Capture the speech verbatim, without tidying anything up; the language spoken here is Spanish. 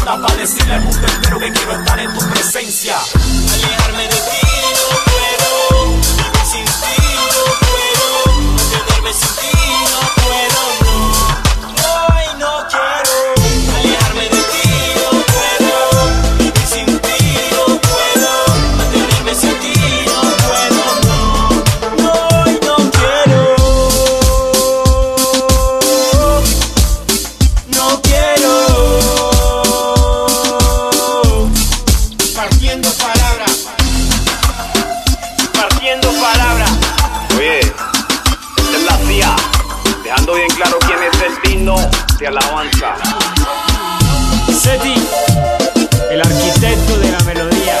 nota para decirle al mundo entero que quiero estar en tu presencia. Alejarme de ti no puedo, vivir sin ti no puedo, mantenerme sin ti no puedo, no, hoy no quiero. Alejarme de ti no puedo, vivir sin ti no puedo, mantenerme sin ti no puedo, no, hoy no quiero. No quiero. Partiendo palabra. Partiendo palabra. Oye, esta es la C I A, dejando bien claro quién es el digno de alabanza. Seti, el arquitecto de la melodía.